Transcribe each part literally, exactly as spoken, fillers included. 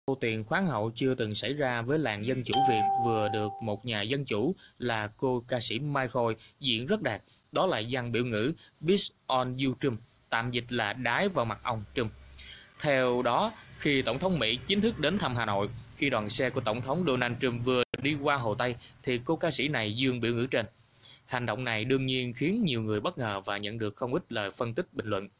tiền khoáng hậu chưa từng xảy ra với làng dân chủ Việt vừa được một nhà dân chủ là cô ca sĩ Mai Khôi diễn rất đạt, đó là văn biểu ngữ "Piss on you Trump", tạm dịch là "đái vào mặt ông Trump". Theo đó, khi Tổng thống Mỹ chính thức đến thăm Hà Nội, khi đoàn xe của Tổng thống Donald Trump vừa đi qua Hồ Tây, thì cô ca sĩ này dương biểu ngữ trên. Hành động này đương nhiên khiến nhiều người bất ngờ và nhận được không ít lời phân tích bình luận.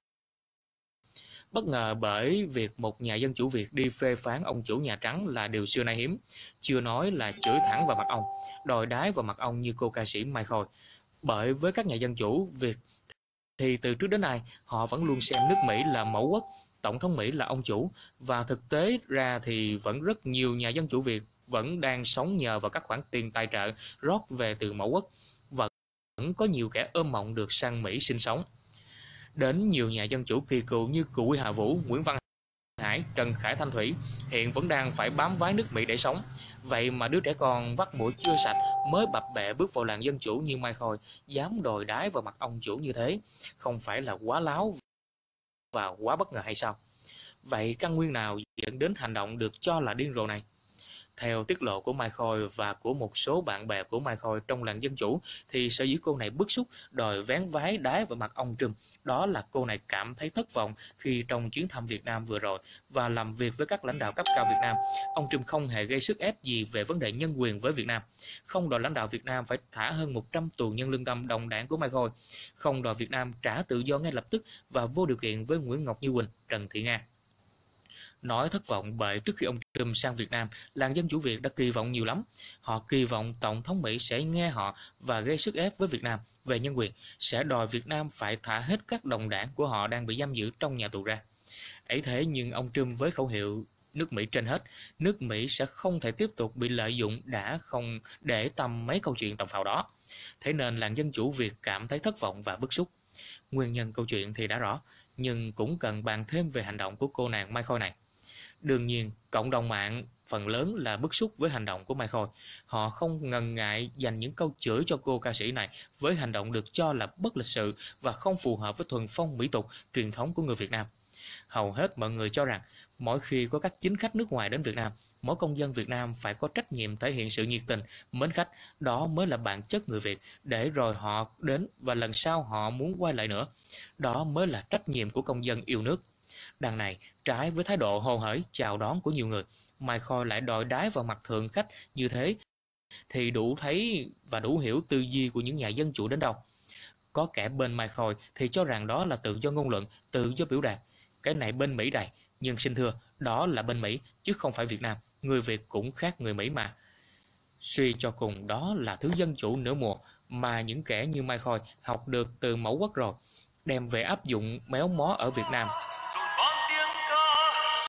Bất ngờ bởi việc một nhà dân chủ Việt đi phê phán ông chủ Nhà Trắng là điều xưa nay hiếm, chưa nói là chửi thẳng vào mặt ông, đòi đái vào mặt ông như cô ca sĩ Mai Khôi. Bởi với các nhà dân chủ Việt thì từ trước đến nay họ vẫn luôn xem nước Mỹ là mẫu quốc, Tổng thống Mỹ là ông chủ, và thực tế ra thì vẫn rất nhiều nhà dân chủ Việt vẫn đang sống nhờ vào các khoản tiền tài trợ rót về từ mẫu quốc, vẫn có nhiều kẻ ôm mộng được sang Mỹ sinh sống. Đến nhiều nhà dân chủ kỳ cựu như Cụ Hà Vũ, Nguyễn Văn Hải, Trần Khải Thanh Thủy hiện vẫn đang phải bám vái nước Mỹ để sống. Vậy mà đứa trẻ con vắt mũi chưa sạch mới bập bẹ bước vào làng dân chủ như Mai Khôi dám đòi đái vào mặt ông chủ như thế, không phải là quá láo và quá bất ngờ hay sao? Vậy căn nguyên nào dẫn đến hành động được cho là điên rồ này? Theo tiết lộ của Mai Khôi và của một số bạn bè của Mai Khôi trong làng dân chủ, thì sở dĩ cô này bức xúc đòi vén vái đái vào mặt ông Trump, đó là cô này cảm thấy thất vọng khi trong chuyến thăm Việt Nam vừa rồi và làm việc với các lãnh đạo cấp cao Việt Nam, ông Trump không hề gây sức ép gì về vấn đề nhân quyền với Việt Nam, không đòi lãnh đạo Việt Nam phải thả hơn một trăm tù nhân lương tâm đồng đảng của Mai Khôi, không đòi Việt Nam trả tự do ngay lập tức và vô điều kiện với Nguyễn Ngọc Như Quỳnh, Trần Thị Nga. Nói thất vọng bởi trước khi ông Trump sang Việt Nam, làng dân chủ Việt đã kỳ vọng nhiều lắm. Họ kỳ vọng Tổng thống Mỹ sẽ nghe họ và gây sức ép với Việt Nam về nhân quyền, sẽ đòi Việt Nam phải thả hết các đồng đảng của họ đang bị giam giữ trong nhà tù ra. Ấy thế nhưng ông Trump với khẩu hiệu nước Mỹ trên hết, nước Mỹ sẽ không thể tiếp tục bị lợi dụng đã không để tâm mấy câu chuyện tầm phào đó. Thế nên làng dân chủ Việt cảm thấy thất vọng và bức xúc. Nguyên nhân câu chuyện thì đã rõ, nhưng cũng cần bàn thêm về hành động của cô nàng Mai Khôi này. Đương nhiên, cộng đồng mạng phần lớn là bức xúc với hành động của Mai Khôi. Họ không ngần ngại dành những câu chửi cho cô ca sĩ này với hành động được cho là bất lịch sự và không phù hợp với thuần phong mỹ tục truyền thống của người Việt Nam. Hầu hết mọi người cho rằng mỗi khi có các chính khách nước ngoài đến Việt Nam, mỗi công dân Việt Nam phải có trách nhiệm thể hiện sự nhiệt tình, mến khách, đó mới là bản chất người Việt, để rồi họ đến và lần sau họ muốn quay lại nữa. Đó mới là trách nhiệm của công dân yêu nước. Đằng này, trái với thái độ hồ hởi chào đón của nhiều người, Mai Khôi lại đòi đái vào mặt thượng khách như thế, thì đủ thấy và đủ hiểu tư duy của những nhà dân chủ đến đâu. Có kẻ bên Mai Khôi thì cho rằng đó là tự do ngôn luận, tự do biểu đạt. Cái này bên Mỹ đầy, nhưng xin thưa, đó là bên Mỹ, chứ không phải Việt Nam. Người Việt cũng khác người Mỹ mà. Suy cho cùng đó là thứ dân chủ nửa mùa mà những kẻ như Mai Khôi học được từ mẫu quốc rồi, đem về áp dụng méo mó ở Việt Nam